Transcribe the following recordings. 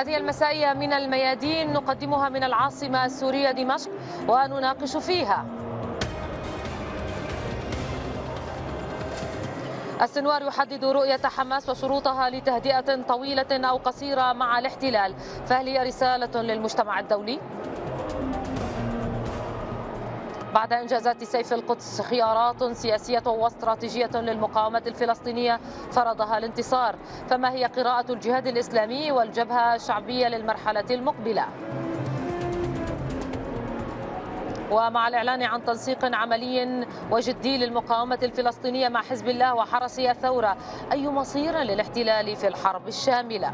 هذه المسائية من الميادين نقدمها من العاصمة السورية دمشق ونناقش فيها. السنوار يحدد رؤية حماس وشروطها لتهدئة طويلة أو قصيرة مع الاحتلال، فهل هي رسالة للمجتمع الدولي؟ بعد إنجازات سيف القدس خيارات سياسية واستراتيجية للمقاومة الفلسطينية فرضها الانتصار، فما هي قراءة الجهاد الإسلامي والجبهة الشعبية للمرحلة المقبلة؟ ومع الإعلان عن تنسيق عملي وجدي للمقاومة الفلسطينية مع حزب الله وحرسي الثورة، أي مصير للاحتلال في الحرب الشاملة؟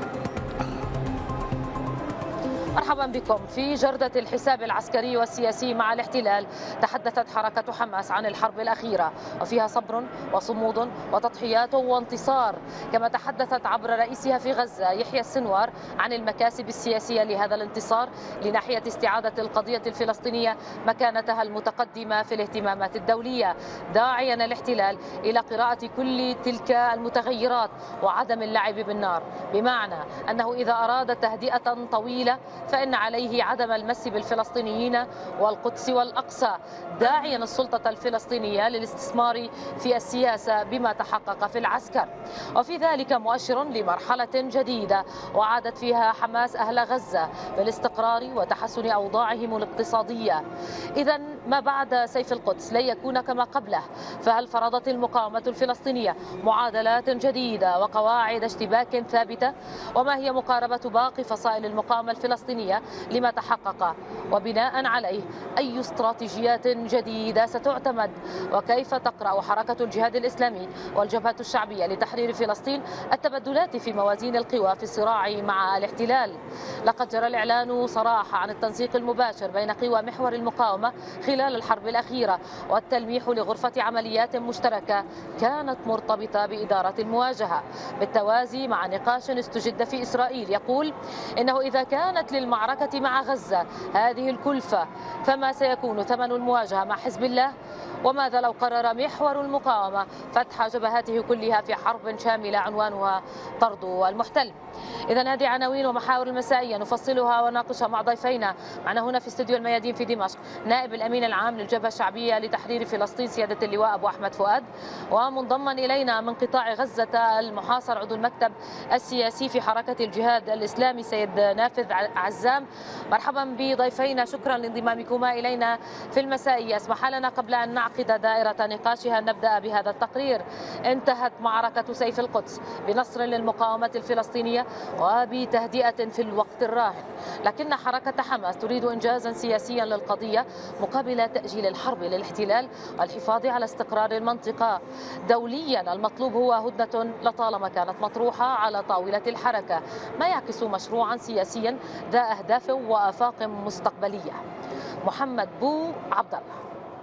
مرحبا بكم. في جردة الحساب العسكري والسياسي مع الاحتلال تحدثت حركة حماس عن الحرب الأخيرة وفيها صبر وصمود وتضحيات وانتصار، كما تحدثت عبر رئيسها في غزة يحيى السنوار عن المكاسب السياسية لهذا الانتصار لناحية استعادة القضية الفلسطينية مكانتها المتقدمة في الاهتمامات الدولية، داعيا الاحتلال إلى قراءة كل تلك المتغيرات وعدم اللعب بالنار، بمعنى أنه إذا أراد تهدئة طويلة فإن عليه عدم المس بالفلسطينيين والقدس والأقصى، داعيا السلطة الفلسطينية للاستثمار في السياسة بما تحقق في العسكر، وفي ذلك مؤشر لمرحلة جديدة وعادت فيها حماس أهل غزة بالاستقرار وتحسن أوضاعهم الاقتصادية. إذا ما بعد سيف القدس لن يكون كما قبله، فهل فرضت المقاومة الفلسطينية معادلات جديدة وقواعد اشتباك ثابتة؟ وما هي مقاربة باقي فصائل المقاومة الفلسطينية لما تحقق؟ وبناء عليه أي استراتيجيات جديدة ستعتمد؟ وكيف تقرأ حركة الجهاد الإسلامي والجبهة الشعبية لتحرير فلسطين التبدلات في موازين القوى في الصراع مع الاحتلال؟ لقد جرى الإعلان صراحة عن التنسيق المباشر بين قوى محور المقاومة خلال الحرب الأخيرة والتلميح لغرفة عمليات مشتركة كانت مرتبطة بإدارة المواجهة، بالتوازي مع نقاش استجد في إسرائيل يقول إنه إذا كانت للمعركة مع غزة هذه الكلفة فما سيكون ثمن المواجهة مع حزب الله؟ وماذا لو قرر محور المقاومة فتح جبهاته كلها في حرب شاملة عنوانها طرد المحتل؟ إذا هذه عناوين ومحاور المسائية نفصلها ونناقشها مع ضيفينا. معنا هنا في استوديو الميادين في دمشق نائب الأمين العام للجبهة الشعبية لتحرير فلسطين سيادة اللواء أبو أحمد فؤاد، ومنضما إلينا من قطاع غزة المحاصر عضو المكتب السياسي في حركة الجهاد الإسلامي سيد نافذ عزام. مرحبا بضيفينا، شكرا لانضمامكما إلينا في المسائية. اسمح لنا قبل أن نعقد دائرة نقاشها نبدأ بهذا التقرير. انتهت معركة سيف القدس بنصر للمقاومة الفلسطينية وبتهدئة في الوقت الراهن، لكن حركة حماس تريد إنجازا سياسيا للقضية مقابل تأجيل الحرب للاحتلال والحفاظ على استقرار المنطقة. دوليا المطلوب هو هدنة لطالما كانت مطروحة على طاولة الحركة، ما يعكس مشروعا سياسيا ذا أهداف وآفاق مستقبلية. محمد بو عبد الله.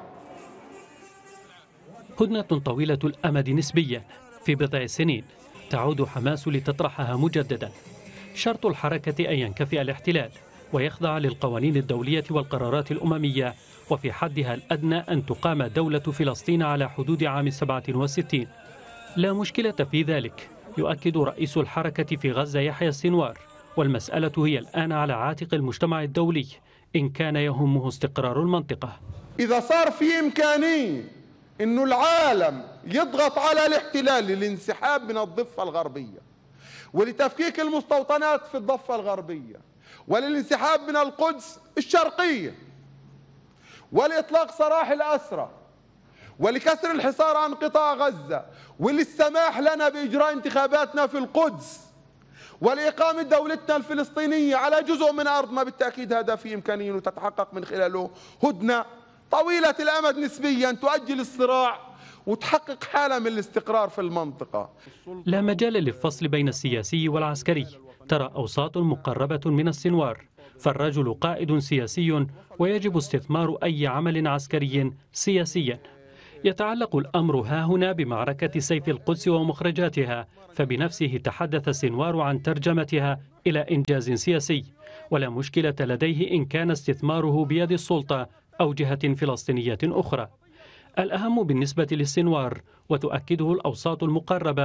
هدنة طويلة الأمد نسبيا في بضع سنين تعود حماس لتطرحها مجددا. شرط الحركة أن ينكفئ الاحتلال ويخضع للقوانين الدولية والقرارات الأممية، وفي حدها الأدنى أن تقام دولة فلسطين على حدود عام 67. لا مشكلة في ذلك، يؤكد رئيس الحركة في غزة يحيى السنوار، والمسألة هي الآن على عاتق المجتمع الدولي إن كان يهمه استقرار المنطقة. إذا صار في إمكانية إنه العالم يضغط على الاحتلال للانسحاب من الضفة الغربية ولتفكيك المستوطنات في الضفة الغربية وللانسحاب من القدس الشرقية ولإطلاق سراح الأسرى ولكسر الحصار عن قطاع غزة وللسماح لنا بإجراء انتخاباتنا في القدس ولإقامة دولتنا الفلسطينية على جزء من أرضنا، بالتأكيد هذا في إمكانية وتتحقق من خلاله هدنة طويلة الأمد نسبيا تؤجل الصراع وتحقق حالة من الاستقرار في المنطقة. لا مجال للفصل بين السياسي والعسكري، ترى أوساط مقربة من السنوار، فالرجل قائد سياسي ويجب استثمار أي عمل عسكري سياسيا. يتعلق الأمر هاهنا بمعركة سيف القدس ومخرجاتها، فبنفسه تحدث السنوار عن ترجمتها إلى إنجاز سياسي، ولا مشكلة لديه إن كان استثماره بيد السلطة أو جهة فلسطينية أخرى. الأهم بالنسبة للسنوار وتؤكده الأوساط المقربة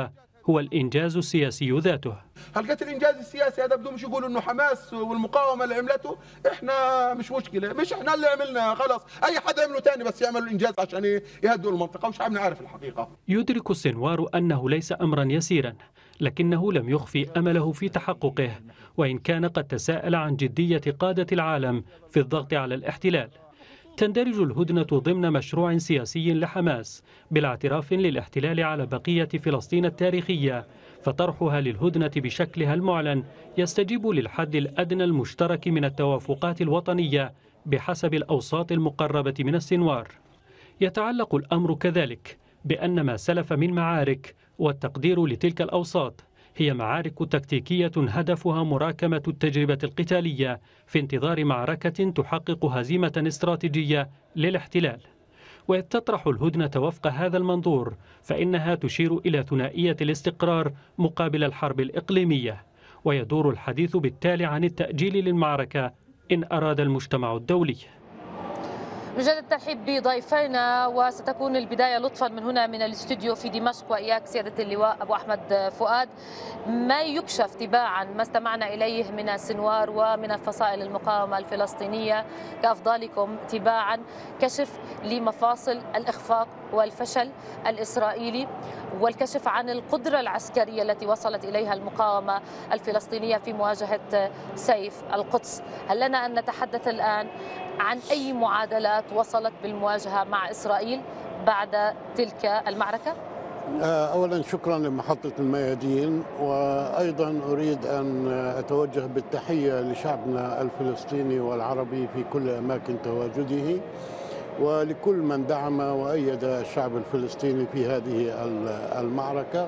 هو الإنجاز السياسي ذاته. هلقيت الإنجاز السياسي هذا بدهم يقولوا إنه حماس والمقاومة اللي عملته، إحنا مش مشكلة، مش إحنا اللي عملنا، خلاص أي حد يعمله تاني بس يعملوا الإنجاز عشان يهدوا المنطقة وشعبنا عارف الحقيقة. يدرك السنوار أنه ليس أمرا يسيرا، لكنه لم يخفي أمله في تحققه، وإن كان قد تساءل عن جدية قادة العالم في الضغط على الاحتلال. تندرج الهدنة ضمن مشروع سياسي لحماس بالاعتراف للاحتلال على بقية فلسطين التاريخية، فطرحها للهدنة بشكلها المعلن يستجيب للحد الأدنى المشترك من التوافقات الوطنية بحسب الأوساط المقربة من السنوار. يتعلق الأمر كذلك بأن ما سلف من معارك والتقدير لتلك الأوساط هي معارك تكتيكية هدفها مراكمة التجربة القتالية في انتظار معركة تحقق هزيمة استراتيجية للاحتلال. وإذ تطرح الهدنة وفق هذا المنظور فإنها تشير إلى ثنائية الاستقرار مقابل الحرب الإقليمية، ويدور الحديث بالتالي عن التأجيل للمعركة إن أراد المجتمع الدولي. نجدد الترحيب بضيفينا، وستكون البداية لطفا من هنا من الاستوديو في دمشق، وإياك سيادة اللواء أبو أحمد فؤاد. ما يكشف تباعا ما استمعنا إليه من السنوار ومن الفصائل المقاومة الفلسطينية كأفضالكم تباعا كشف لمفاصل الإخفاق والفشل الإسرائيلي، والكشف عن القدرة العسكرية التي وصلت إليها المقاومة الفلسطينية في مواجهة سيف القدس. هل لنا أن نتحدث الآن عن أي معادلات وصلت بالمواجهة مع إسرائيل بعد تلك المعركة؟ أولا شكرا لمحطة الميادين، وأيضا أريد أن أتوجه بالتحية لشعبنا الفلسطيني والعربي في كل أماكن تواجده، ولكل من دعم وأيد الشعب الفلسطيني في هذه المعركة.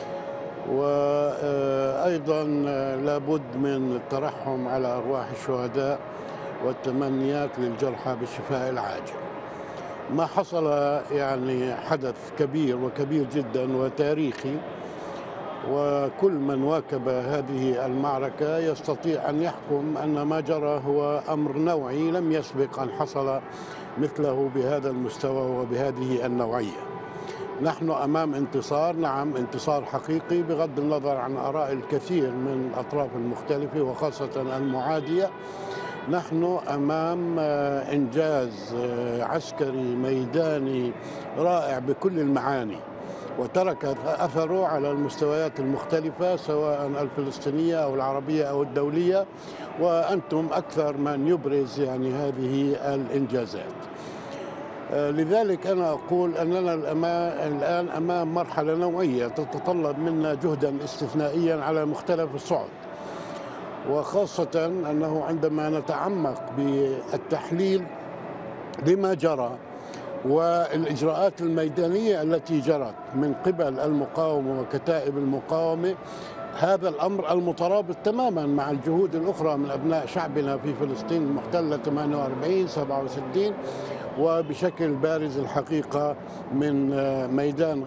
وأيضا لابد من الترحم على أرواح الشهداء والتمنيات للجرحى بالشفاء العاجل. ما حصل يعني حدث كبير وكبير جدا وتاريخي، وكل من واكب هذه المعركة يستطيع أن يحكم أن ما جرى هو أمر نوعي لم يسبق أن حصل مثله بهذا المستوى وبهذه النوعية. نحن أمام انتصار، نعم انتصار حقيقي بغض النظر عن آراء الكثير من الأطراف المختلفة وخاصة المعادية. نحن أمام إنجاز عسكري ميداني رائع بكل المعاني، وترك أثره على المستويات المختلفة سواء الفلسطينية أو العربية أو الدولية، وأنتم أكثر من يبرز يعني هذه الإنجازات. لذلك أنا أقول أننا الآن أمام مرحلة نوعية تتطلب منا جهدا استثنائيا على مختلف الصعد، وخاصة أنه عندما نتعمق بالتحليل لما جرى والإجراءات الميدانية التي جرت من قبل المقاومة وكتائب المقاومة، هذا الأمر المترابط تماما مع الجهود الأخرى من أبناء شعبنا في فلسطين المحتلة 48 67، وبشكل بارز الحقيقة من ميدان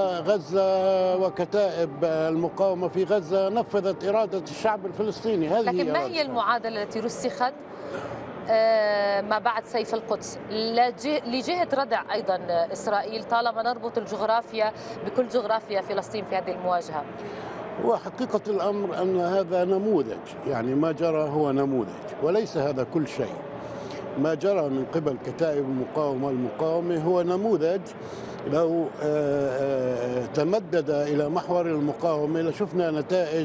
غزة وكتائب المقاومة في غزة نفذت إرادة الشعب الفلسطيني. هذه لكن ما هي المعادلة التي رسخت ما بعد سيف القدس لجهة ردع أيضا إسرائيل، طالما نربط الجغرافيا بكل جغرافيا فلسطين في هذه المواجهة؟ وحقيقة الأمر أن هذا نموذج، يعني ما جرى هو نموذج وليس هذا كل شيء. ما جرى من قبل كتائب المقاومة هو نموذج. لو تمدد إلى محور المقاومة لشفنا نتائج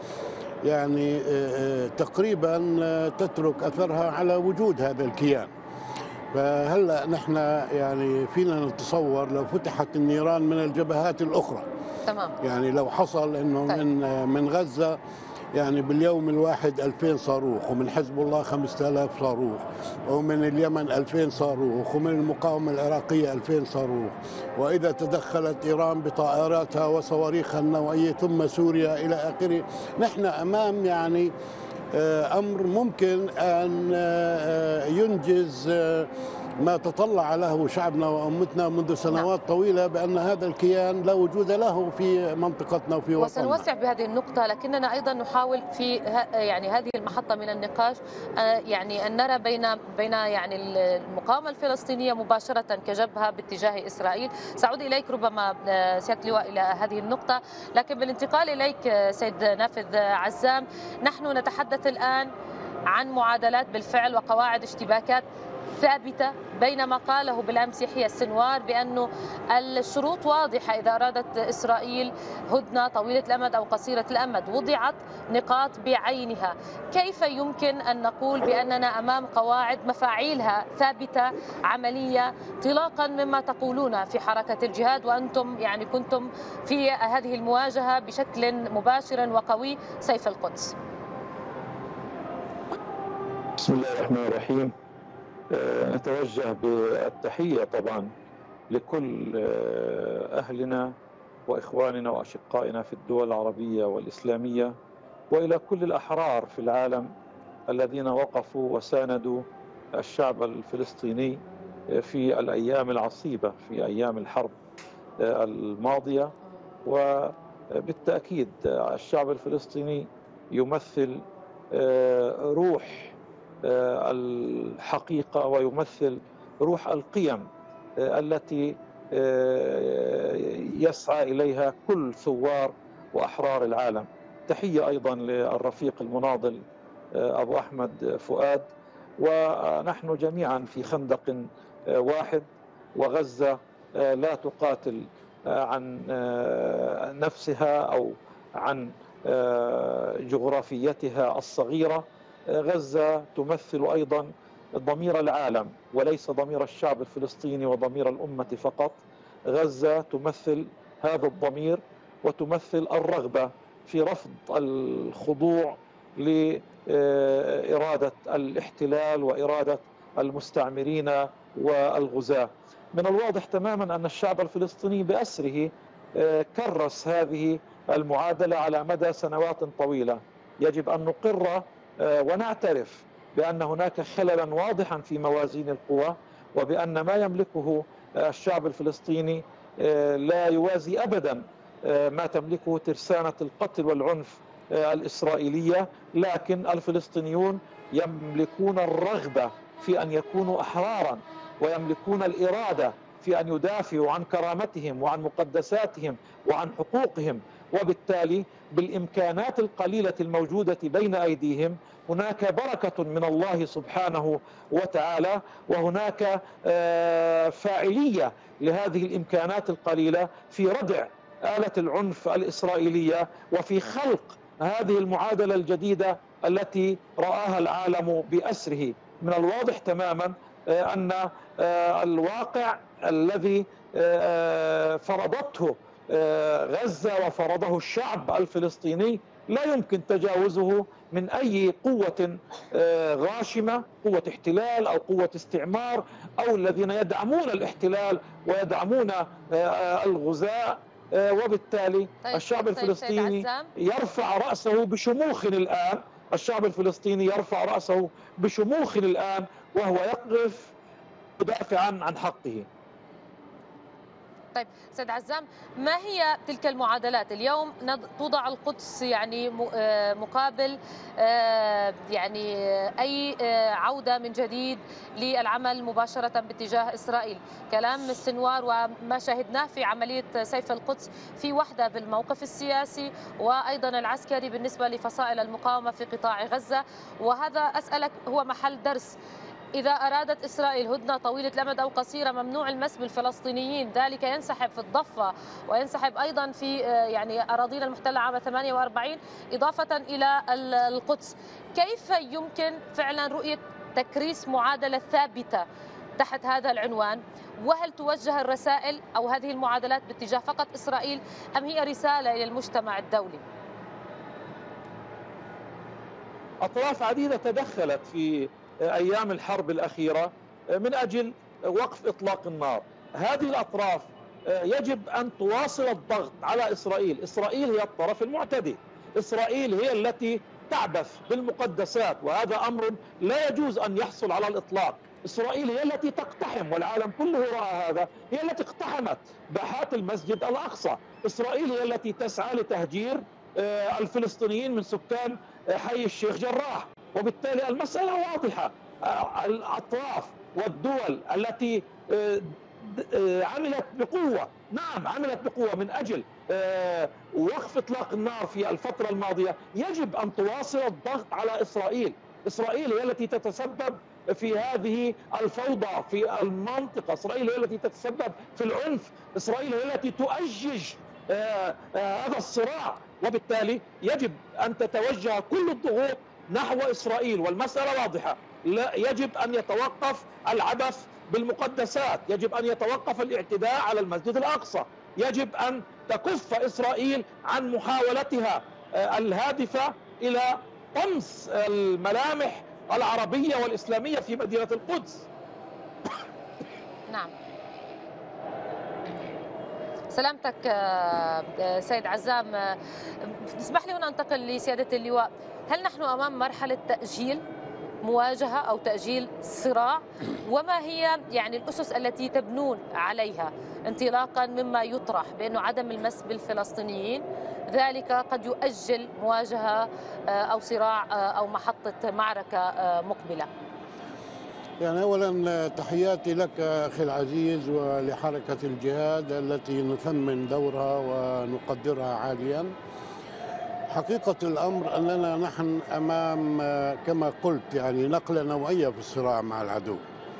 يعني تقريبا تترك أثرها على وجود هذا الكيان. فهلأ نحن يعني فينا نتصور لو فتحت النيران من الجبهات الأخرى، تمام، يعني لو حصل أنه من غزة يعني باليوم الواحد 2000 صاروخ، ومن حزب الله 5000 صاروخ، ومن اليمن 2000 صاروخ، ومن المقاومة العراقية 2000 صاروخ، وإذا تدخلت إيران بطائراتها وصواريخها النوعية ثم سوريا إلى آخره، نحن أمام يعني أمر ممكن أن ينجز ما تطلع له شعبنا وأمتنا منذ سنوات طويلة بأن هذا الكيان لا وجود له في منطقتنا وفي وطننا. وسنوسع بهذه النقطة، لكننا أيضا نحاول في يعني هذه المحطة من النقاش يعني أن نرى بين يعني المقاومة الفلسطينية مباشرة كجبهة باتجاه إسرائيل. سأعود إليك ربما سيادة اللواء إلى هذه النقطة، لكن بالانتقال إليك سيد نافذ عزام، نحن نتحدث الآن عن معادلات بالفعل وقواعد اشتباكات ثابتة، بينما قاله بالأمس يحيى السنوار بأنه الشروط واضحة إذا أرادت إسرائيل هدنة طويلة الأمد أو قصيرة الأمد، وضعت نقاط بعينها. كيف يمكن أن نقول بأننا أمام قواعد مفاعيلها ثابتة عملية انطلاقا مما تقولون في حركة الجهاد، وأنتم يعني كنتم في هذه المواجهة بشكل مباشر وقوي سيف القدس؟ بسم الله الرحمن الرحيم. نتوجه بالتحية طبعا لكل أهلنا وإخواننا وأشقائنا في الدول العربية والإسلامية، وإلى كل الأحرار في العالم الذين وقفوا وساندوا الشعب الفلسطيني في الأيام العصيبة، في أيام الحرب الماضية. وبالتأكيد الشعب الفلسطيني يمثل روح الحقيقة ويمثل روح القيم التي يسعى إليها كل ثوار وأحرار العالم. تحية أيضا للرفيق المناضل أبو أحمد فؤاد، ونحن جميعا في خندق واحد، وغزة لا تقاتل عن نفسها أو عن جغرافيتها الصغيرة. غزة تمثل أيضا ضمير العالم وليس ضمير الشعب الفلسطيني وضمير الأمة فقط. غزة تمثل هذا الضمير وتمثل الرغبة في رفض الخضوع لإرادة الاحتلال وإرادة المستعمرين والغزاة. من الواضح تماما أن الشعب الفلسطيني بأسره كرس هذه المعادلة على مدى سنوات طويلة. يجب أن نقر ونعترف بأن هناك خللا واضحا في موازين القوى، وبأن ما يملكه الشعب الفلسطيني لا يوازي أبدا ما تملكه ترسانة القتل والعنف الإسرائيلية. لكن الفلسطينيون يملكون الرغبة في أن يكونوا أحرارا، ويملكون الإرادة في أن يدافعوا عن كرامتهم وعن مقدساتهم وعن حقوقهم. وبالتالي بالإمكانات القليلة الموجودة بين أيديهم هناك بركة من الله سبحانه وتعالى، وهناك فاعلية لهذه الإمكانات القليلة في ردع آلة العنف الإسرائيلية وفي خلق هذه المعادلة الجديدة التي رآها العالم بأسره. من الواضح تماما أن الواقع الذي فرضته غزة وفرضه الشعب الفلسطيني لا يمكن تجاوزه من أي قوة غاشمة، قوة احتلال أو قوة استعمار، أو الذين يدعمون الاحتلال ويدعمون الغزاة. وبالتالي الشعب الفلسطيني يرفع رأسه بشموخ الآن، الشعب الفلسطيني يرفع رأسه بشموخ الآن وهو يقف مدافعا عن حقه. طيب سيد عزام، ما هي تلك المعادلات؟ اليوم توضع القدس يعني مقابل يعني أي عودة من جديد للعمل مباشرة باتجاه إسرائيل. كلام السنوار وما شاهدناه في عملية سيف القدس في وحدة بالموقف السياسي وأيضا العسكري بالنسبة لفصائل المقاومة في قطاع غزة، وهذا أسألك هو محل درس. إذا أرادت إسرائيل هدنة طويلة الأمد أو قصيرة ممنوع المس بالفلسطينيين، ذلك ينسحب في الضفة وينسحب أيضا في يعني أراضينا المحتلة عام 48 إضافة إلى القدس. كيف يمكن فعلا رؤية تكريس معادلة ثابتة تحت هذا العنوان؟ وهل توجه الرسائل أو هذه المعادلات باتجاه فقط إسرائيل أم هي رسالة إلى المجتمع الدولي؟ أطراف عديدة تدخلت في أيام الحرب الأخيرة من أجل وقف إطلاق النار. هذه الأطراف يجب أن تواصل الضغط على إسرائيل. إسرائيل هي الطرف المعتدي، إسرائيل هي التي تعبث بالمقدسات، وهذا أمر لا يجوز أن يحصل على الإطلاق. إسرائيل هي التي تقتحم، والعالم كله رأى هذا، هي التي اقتحمت باحات المسجد الأقصى. إسرائيل هي التي تسعى لتهجير الفلسطينيين من سكان حي الشيخ جراح، وبالتالي المسألة واضحة. الأطراف والدول التي عملت بقوة، نعم عملت بقوة من أجل وقف إطلاق النار في الفترة الماضية، يجب أن تواصل الضغط على إسرائيل. إسرائيل هي التي تتسبب في هذه الفوضى في المنطقة، إسرائيل هي التي تتسبب في العنف، إسرائيل هي التي تؤجج هذا الصراع، وبالتالي يجب أن تتوجه كل الضغوط نحو إسرائيل. والمسألة واضحة، لا يجب أن يتوقف العبث بالمقدسات، يجب أن يتوقف الاعتداء على المسجد الأقصى، يجب أن تكف إسرائيل عن محاولتها الهادفة إلى طمس الملامح العربية والإسلامية في مدينة القدس. نعم، سلامتك سيد عزام. اسمح لي هنا أنتقل لسيادة اللواء. هل نحن أمام مرحلة تأجيل مواجهة أو تأجيل صراع؟ وما هي يعني الأسس التي تبنون عليها انطلاقا مما يطرح بأنه عدم المس بالفلسطينيين ذلك قد يؤجل مواجهة أو صراع أو محطة معركة مقبلة؟ يعني أولا تحياتي لك أخي العزيز ولحركة الجهاد التي نثمن دورها ونقدرها عاليا. حقيقة الأمر أننا نحن أمام كما قلت يعني نقلة نوعية في الصراع مع العدو،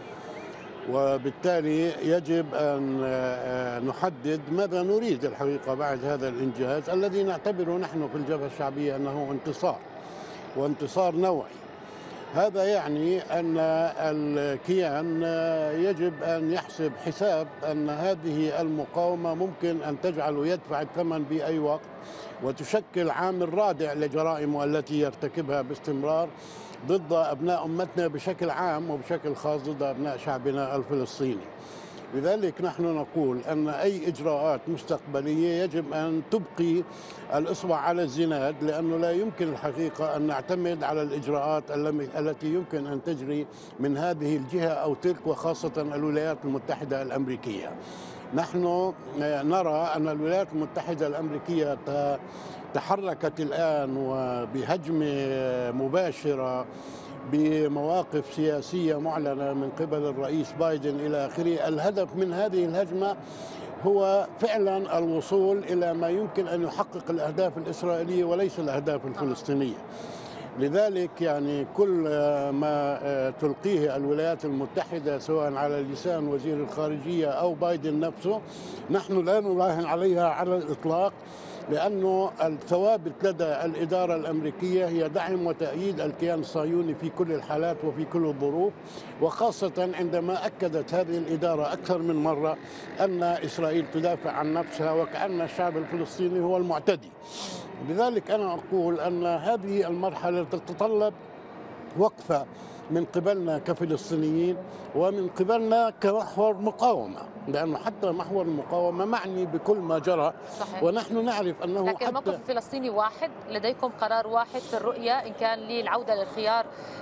وبالتالي يجب أن نحدد ماذا نريد الحقيقة بعد هذا الإنجاز الذي نعتبره نحن في الجبهة الشعبية أنه انتصار وانتصار نوعي. هذا يعني أن الكيان يجب أن يحسب حساب أن هذه المقاومة ممكن أن تجعله يدفع الثمن بأي وقت، وتشكل عامل رادع لجرائمه التي يرتكبها باستمرار ضد أبناء أمتنا بشكل عام وبشكل خاص ضد أبناء شعبنا الفلسطيني. لذلك نحن نقول أن أي إجراءات مستقبلية يجب أن تبقي الإصبع على الزناد، لأنه لا يمكن الحقيقة أن نعتمد على الإجراءات التي يمكن أن تجري من هذه الجهة أو تلك، وخاصة الولايات المتحدة الأمريكية. نحن نرى أن الولايات المتحدة الأمريكية تحركت الآن وبهجمة مباشرة بمواقف سياسية معلنة من قبل الرئيس بايدن إلى آخره. الهدف من هذه الهجمة هو فعلا الوصول إلى ما يمكن أن يحقق الأهداف الإسرائيلية وليس الأهداف الفلسطينية. لذلك يعني كل ما تلقيه الولايات المتحدة سواء على لسان وزير الخارجية أو بايدن نفسه نحن لا نراهن عليها على الإطلاق، لأنه الثوابت لدى الإدارة الأمريكية هي دعم وتأييد الكيان الصهيوني في كل الحالات وفي كل الظروف، وخاصة عندما أكدت هذه الإدارة أكثر من مرة أن إسرائيل تدافع عن نفسها وكأن الشعب الفلسطيني هو المعتدي. لذلك أنا أقول أن هذه المرحلة تتطلب وقفة من قبلنا كفلسطينيين ومن قبلنا كمحور مقاومة، لأنه حتى محور المقاومة معني بكل ما جرى. صحيح. ونحن نعرف أنه لكن حتى الموقف الفلسطيني واحد، لديكم قرار واحد في الرؤية إن كان للعودة للخيار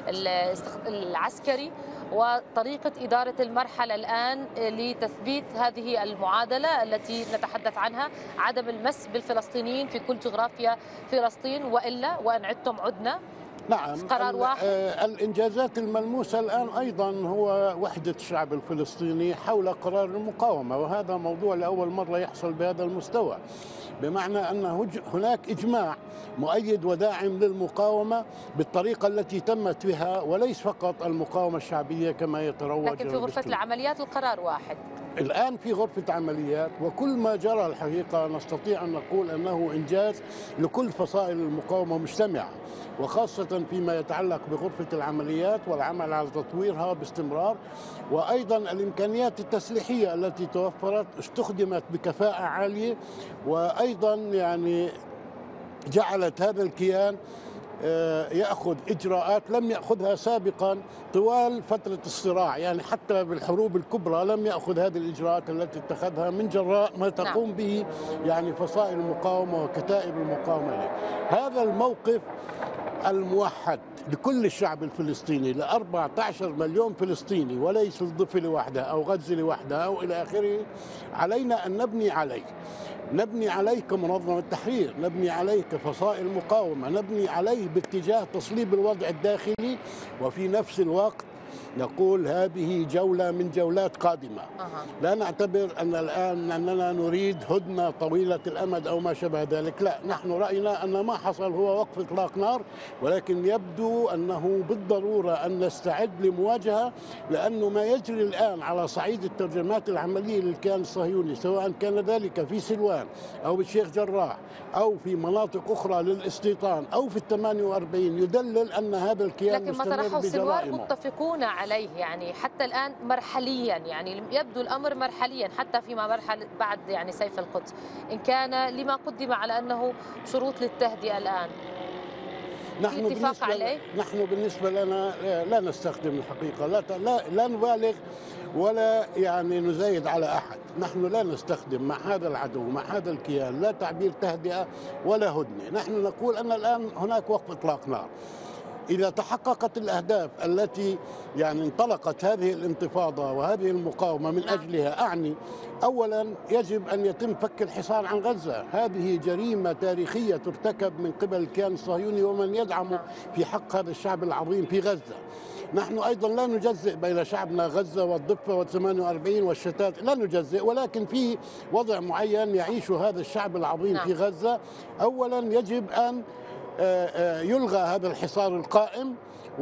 العسكري وطريقة إدارة المرحلة الآن لتثبيت هذه المعادلة التي نتحدث عنها، عدم المس بالفلسطينيين في كل جغرافيا فلسطين، وإلا وإن عدتم عدنا. نعم، قرار واحد. الإنجازات الملموسة الآن أيضا هو وحدة الشعب الفلسطيني حول قرار المقاومة، وهذا موضوع لأول مرة يحصل بهذا المستوى، بمعنى أن هناك إجماع مؤيد وداعم للمقاومة بالطريقة التي تمت بها، وليس فقط المقاومة الشعبية كما يتروج. لكن في غرفة العمليات القرار واحد الآن في غرفة عمليات، وكل ما جرى الحقيقة نستطيع أن نقول أنه إنجاز لكل فصائل المقاومة مجتمعة، وخاصة فيما يتعلق بغرفة العمليات والعمل على تطويرها باستمرار، وأيضا الإمكانيات التسليحية التي توفرت استخدمت بكفاءة عالية، وأيضا يعني جعلت هذا الكيان يأخذ إجراءات لم يأخذها سابقا طوال فترة الصراع. يعني حتى بالحروب الكبرى لم يأخذ هذه الإجراءات التي اتخذها من جراء ما تقوم به يعني فصائل المقاومة وكتائب المقاومة. هذا الموقف الموحد لكل الشعب الفلسطيني، ل 14 مليون فلسطيني وليس الضفة لوحدها أو غزة لوحدها أو إلى آخره، علينا أن نبني عليه كمنظمة تحرير، نبني عليه كفصائل مقاومة، نبني عليه باتجاه تصليب الوضع الداخلي، وفي نفس الوقت نقول هذه جولة من جولات قادمة. لا نعتبر أن الآن أننا نريد هدنة طويلة الأمد أو ما شابه ذلك، لا، نحن رأينا أن ما حصل هو وقف إطلاق نار، ولكن يبدو أنه بالضرورة أن نستعد لمواجهة، لأنه ما يجري الآن على صعيد الترجمات العملية للكيان الصهيوني، سواء كان ذلك في سلوان أو بالشيخ جراح أو في مناطق أخرى للاستيطان أو في 48، يدلل أن هذا الكيان لكن ما طرحه سلوان متفقون عليه، يعني حتى الآن مرحليا، يعني يبدو الأمر مرحليا حتى فيما مرحل بعد يعني سيف القدس، إن كان لما قدم على أنه شروط للتهدئة الآن. نحن اتفاق عليه؟ نحن بالنسبة لنا لا نستخدم الحقيقة، لا نبالغ ولا يعني نزايد على أحد، نحن لا نستخدم مع هذا العدو مع هذا الكيان لا تعبير تهدئة ولا هدنة، نحن نقول أن الآن هناك وقف إطلاق نار. إذا تحققت الأهداف التي يعني انطلقت هذه الانتفاضة وهذه المقاومة من أجلها، أعني أولا يجب أن يتم فك الحصار عن غزة، هذه جريمة تاريخية ترتكب من قبل الكيان الصهيوني ومن يدعمه في حق هذا الشعب العظيم في غزة. نحن أيضا لا نجزئ بين شعبنا غزة والضفة وال48 والشتات، لا نجزئ، ولكن في وضع معين يعيشه هذا الشعب العظيم في غزة. أولا يجب أن يلغى هذا الحصار القائم،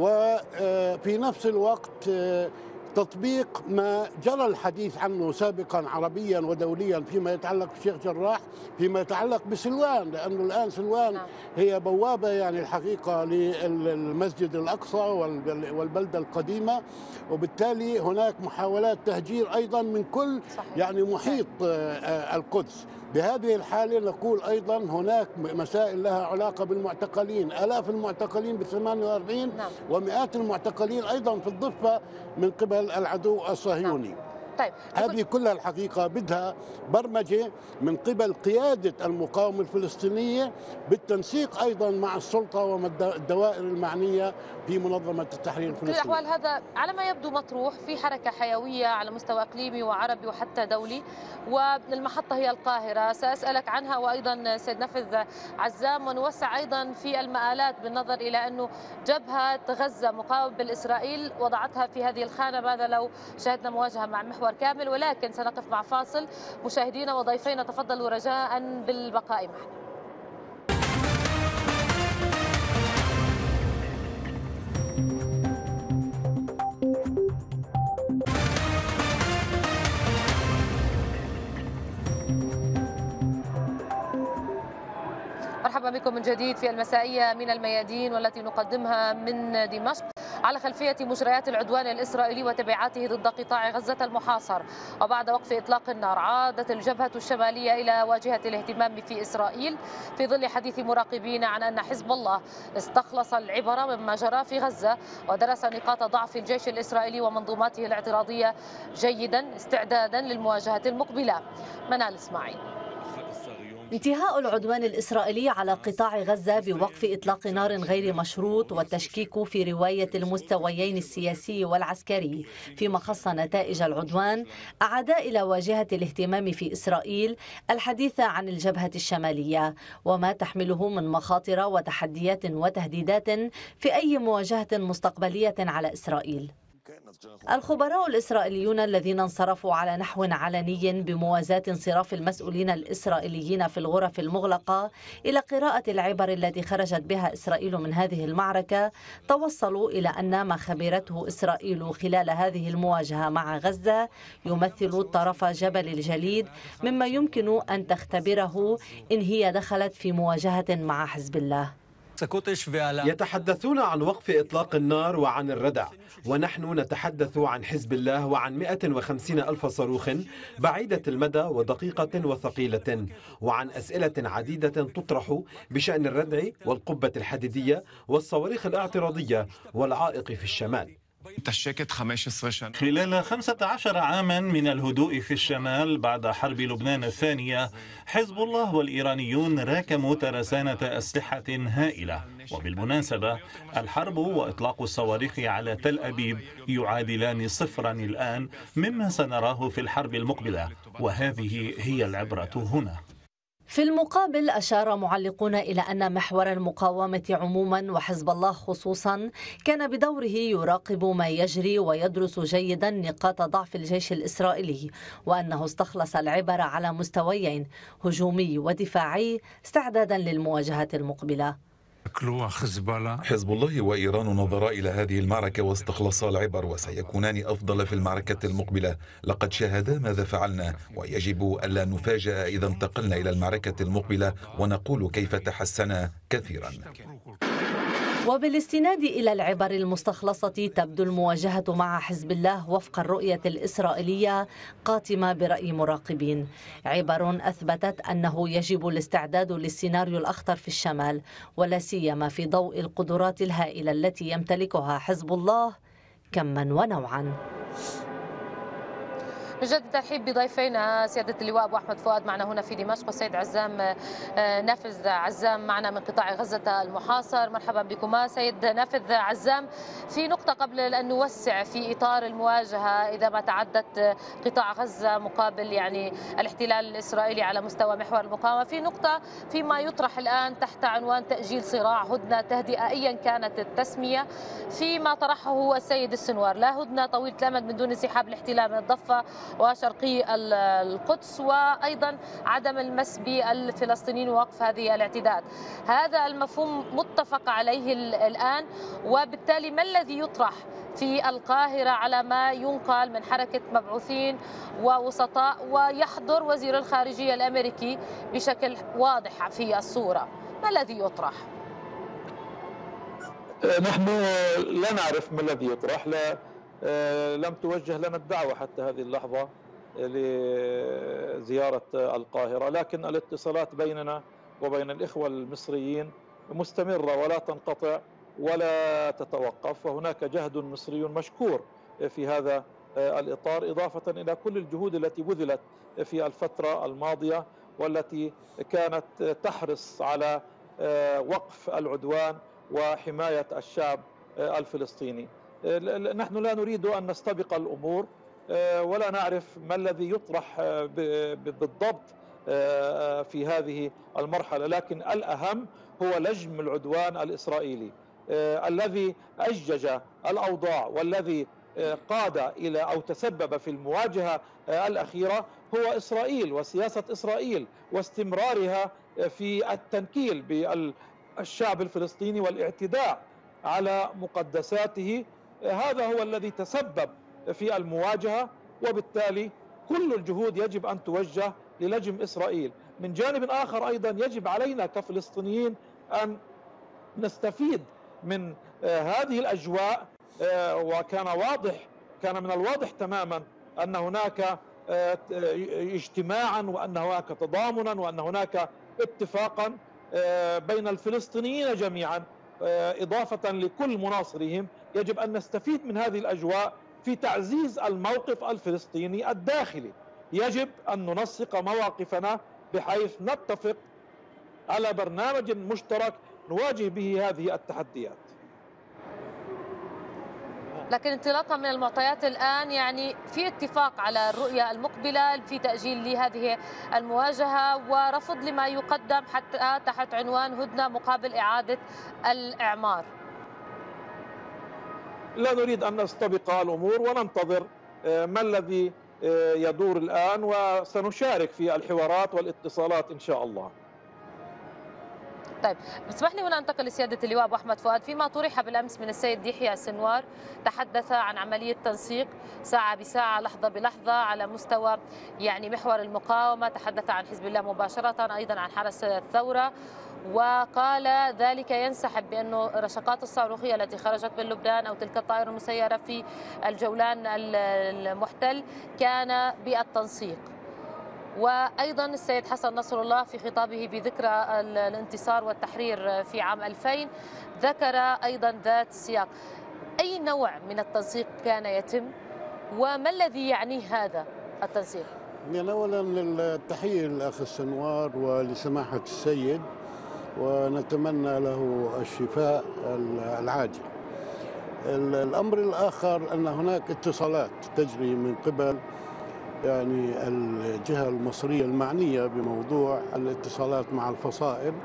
وفي نفس الوقت تطبيق ما جرى الحديث عنه سابقا عربيا ودوليا فيما يتعلق بالشيخ جراح، فيما يتعلق بسلوان، لأنه الآن سلوان هي بوابة يعني الحقيقة للمسجد الأقصى والبلدة القديمة، وبالتالي هناك محاولات تهجير أيضا من كل يعني محيط القدس. بهذه الحالة نقول أيضا هناك مسائل لها علاقة بالمعتقلين، آلاف المعتقلين ب48 ومئات المعتقلين أيضا في الضفة من قبل العدو الصهيوني. طيب. هذه كلها الحقيقة بدها برمجة من قبل قيادة المقاومة الفلسطينية بالتنسيق أيضا مع السلطة والدوائر المعنية في منظمة التحرير الفلسطيني. في الأحوال هذا على ما يبدو مطروح في حركة حيوية على مستوى إقليمي وعربي وحتى دولي، والمحطة هي القاهرة، سأسألك عنها وأيضا سيد نفذ عزام، ونوسع أيضا في المآلات بالنظر إلى أنه جبهة غزة مقاومة بالإسرائيل وضعتها في هذه الخانة. ماذا لو شاهدنا مواجهة مع محور كامل؟ ولكن سنقف مع فاصل. مشاهدينا وضيفينا تفضلوا رجاء بالبقاء معنا. مرحبا بكم من جديد في المسائية من الميادين، والتي نقدمها من دمشق على خلفية مجريات العدوان الإسرائيلي وتبعاته ضد قطاع غزة المحاصر. وبعد وقف إطلاق النار عادت الجبهة الشمالية إلى واجهة الاهتمام في إسرائيل، في ظل حديث مراقبين عن أن حزب الله استخلص العبر مما جرى في غزة ودرس نقاط ضعف الجيش الإسرائيلي ومنظوماته الاعتراضية جيدا استعدادا للمواجهة المقبلة. منال إسماعيل. انتهاء العدوان الإسرائيلي على قطاع غزة بوقف إطلاق نار غير مشروط والتشكيك في رواية المستويين السياسي والعسكري فيما خص نتائج العدوان أعاد إلى واجهة الاهتمام في إسرائيل الحديث عن الجبهة الشمالية وما تحمله من مخاطر وتحديات وتهديدات في أي مواجهة مستقبلية على إسرائيل. الخبراء الإسرائيليون الذين انصرفوا على نحو علني بموازاة انصراف المسؤولين الإسرائيليين في الغرف المغلقة إلى قراءة العبر التي خرجت بها إسرائيل من هذه المعركة، توصلوا إلى أن ما خبرته إسرائيل خلال هذه المواجهة مع غزة يمثل طرف جبل الجليد مما يمكن أن تختبره إن هي دخلت في مواجهة مع حزب الله. يتحدثون عن وقف إطلاق النار وعن الردع، ونحن نتحدث عن حزب الله وعن 150 ألف صاروخ بعيدة المدى ودقيقة وثقيلة، وعن أسئلة عديدة تطرح بشأن الردع والقبة الحديدية والصواريخ الاعتراضية والعائق في الشمال. خلال 15 عاما من الهدوء في الشمال بعد حرب لبنان الثانية، حزب الله والإيرانيون راكموا ترسانة أسلحة هائلة. وبالمناسبة الحرب وإطلاق الصواريخ على تل أبيب يعادلان صفرا الآن مما سنراه في الحرب المقبلة، وهذه هي العبرة هنا. في المقابل أشار معلقون إلى أن محور المقاومة عموما وحزب الله خصوصا كان بدوره يراقب ما يجري ويدرس جيدا نقاط ضعف الجيش الإسرائيلي، وأنه استخلص العبر على مستويين هجومي ودفاعي استعدادا للمواجهة المقبلة. حزب الله وإيران نظرا إلى هذه المعركة واستخلصا العبر وسيكونان أفضل في المعركة المقبلة. لقد شاهدا ماذا فعلنا ويجب ألا نفاجأ إذا انتقلنا إلى المعركة المقبلة ونقول كيف تحسنا كثيرا. وبالاستناد إلى العبر المستخلصة تبدو المواجهة مع حزب الله وفق الرؤية الإسرائيلية قاتمة برأي مراقبين. عبر أثبتت أنه يجب الاستعداد للسيناريو الأخطر في الشمال، ولا سيما في ضوء القدرات الهائلة التي يمتلكها حزب الله كما ونوعا. نجدد ترحيب بضيفينا سيادة اللواء أبو أحمد فؤاد معنا هنا في دمشق، والسيد عزام نافذ عزام معنا من قطاع غزة المحاصر. مرحبا بكما سيد نافذ عزام. في نقطة قبل أن نوسع في إطار المواجهة إذا ما تعدت قطاع غزة مقابل يعني الاحتلال الإسرائيلي على مستوى محور المقاومة، في نقطة فيما يطرح الآن تحت عنوان تأجيل صراع، هدنة، تهدئة، أيا كانت التسمية، فيما طرحه السيد السنوار، لا هدنة طويلة الأمد من دون انسحاب الاحتلال من الضفة وشرقي القدس، وأيضا عدم المس بالفلسطينيين ووقف هذه الاعتداءات. هذا المفهوم متفق عليه الآن، وبالتالي ما الذي يطرح في القاهرة على ما ينقل من حركة مبعوثين ووسطاء ويحضر وزير الخارجية الأمريكي بشكل واضح في الصورة؟ ما الذي يطرح؟ نحن لا نعرف ما الذي يطرح، لم توجه لنا الدعوة حتى هذه اللحظة لزيارة القاهرة، لكن الاتصالات بيننا وبين الإخوة المصريين مستمرة ولا تنقطع ولا تتوقف، وهناك جهد مصري مشكور في هذا الإطار، إضافة إلى كل الجهود التي بذلت في الفترة الماضية والتي كانت تحرص على وقف العدوان وحماية الشعب الفلسطيني. نحن لا نريد أن نستبق الأمور ولا نعرف ما الذي يطرح بالضبط في هذه المرحلة، لكن الأهم هو لجم العدوان الإسرائيلي الذي أجج الأوضاع والذي قاد إلى أو تسبب في المواجهة الأخيرة هو إسرائيل وسياسة إسرائيل واستمرارها في التنكيل بالشعب الفلسطيني والاعتداء على مقدساته. هذا هو الذي تسبب في المواجهة، وبالتالي كل الجهود يجب أن توجه للجم إسرائيل. من جانب آخر أيضا يجب علينا كفلسطينيين أن نستفيد من هذه الأجواء، كان من الواضح تماما أن هناك اجتماعا وأن هناك تضامنا وأن هناك اتفاقا بين الفلسطينيين جميعا إضافة لكل مناصريهم. يجب أن نستفيد من هذه الأجواء في تعزيز الموقف الفلسطيني الداخلي. يجب أن ننسق مواقفنا بحيث نتفق على برنامج مشترك نواجه به هذه التحديات. لكن انطلاقا من المعطيات الآن يعني في اتفاق على الرؤية المقبلة في تأجيل لهذه المواجهة ورفض لما يقدم حتى تحت عنوان هدنة مقابل إعادة الإعمار. لا نريد أن نستبق الأمور وننتظر ما الذي يدور الآن، وسنشارك في الحوارات والاتصالات إن شاء الله. طيب اسمح لي هنا انتقل لسيادة اللواء أبو أحمد فؤاد. فيما طرح بالأمس من السيد يحيى سنوار تحدث عن عملية تنسيق ساعة بساعة لحظة بلحظة على مستوى يعني محور المقاومة، تحدث عن حزب الله مباشرة، أيضا عن حرس الثورة، وقال ذلك ينسحب بأنه الرشقات الصاروخية التي خرجت من لبنان أو تلك الطائرة المسيرة في الجولان المحتل كان بالتنسيق. وأيضا السيد حسن نصر الله في خطابه بذكرى الانتصار والتحرير في عام 2000 ذكر أيضا ذات السياق. أي نوع من التنسيق كان يتم وما الذي يعنيه هذا التنسيق؟ يعني أولا التحية للأخ السنوار ولسماحة السيد، ونتمنى له الشفاء العاجل. الأمر الآخر أن هناك اتصالات تجري من قبل يعني الجهة المصرية المعنية بموضوع الاتصالات مع الفصائل،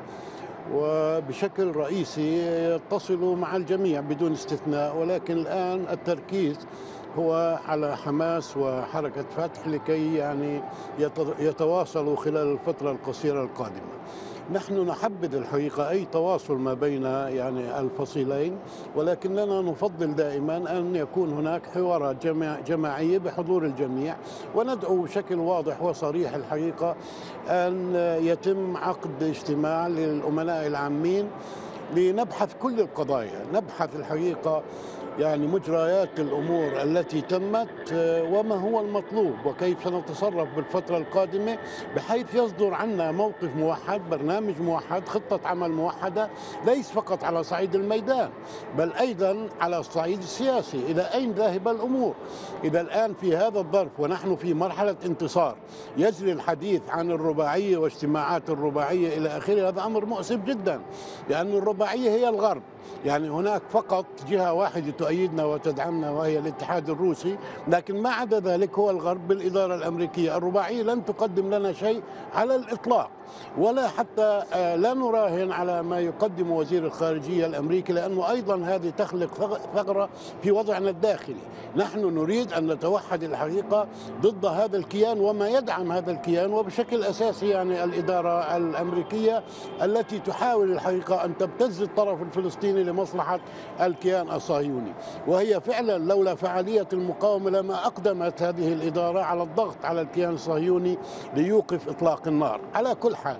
وبشكل رئيسي يتصلوا مع الجميع بدون استثناء، ولكن الآن التركيز هو على حماس وحركة فتح لكي يعني يتواصلوا خلال الفترة القصيرة القادمة. نحن نحبذ الحقيقة أي تواصل ما بين يعني الفصيلين، ولكننا نفضل دائما أن يكون هناك حوارات جماعية بحضور الجميع، وندعو بشكل واضح وصريح الحقيقة أن يتم عقد اجتماع للأمناء العامين لنبحث كل القضايا، نبحث الحقيقة يعني مجريات الأمور التي تمت وما هو المطلوب وكيف سنتصرف بالفترة القادمة، بحيث يصدر عنا موقف موحد، برنامج موحد، خطة عمل موحدة، ليس فقط على صعيد الميدان بل أيضا على الصعيد السياسي. إلى أين ذاهب الأمور؟ إذا الآن في هذا الظرف ونحن في مرحلة انتصار يجري الحديث عن الرباعية واجتماعات الرباعية إلى آخره، هذا أمر مؤسف جدا، لأن الرباعية هي الغرب، يعني هناك فقط جهة واحدة تؤيدنا وتدعمنا وهي الاتحاد الروسي، لكن ما عدا ذلك هو الغرب بالإدارة الأمريكية. الرباعية لن تقدم لنا شيء على الإطلاق، ولا حتى لا نراهن على ما يقدم وزير الخارجية الأمريكي، لأنه أيضا هذه تخلق ثغرة في وضعنا الداخلي. نحن نريد أن نتوحد الحقيقة ضد هذا الكيان وما يدعم هذا الكيان، وبشكل أساسي يعني الإدارة الأمريكية التي تحاول الحقيقة أن تبتز الطرف الفلسطيني لمصلحة الكيان الصهيوني. وهي فعلا لولا فعالية المقاومة لما أقدمت هذه الإدارة على الضغط على الكيان الصهيوني ليوقف إطلاق النار. على كل حال